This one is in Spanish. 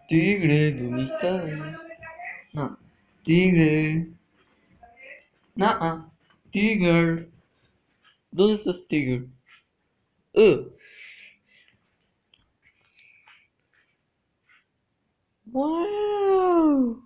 Tigre, ¿dónde estás? No. Tigre. No. Tigre. ¿Dónde estás, Tigre? Uh. Wow.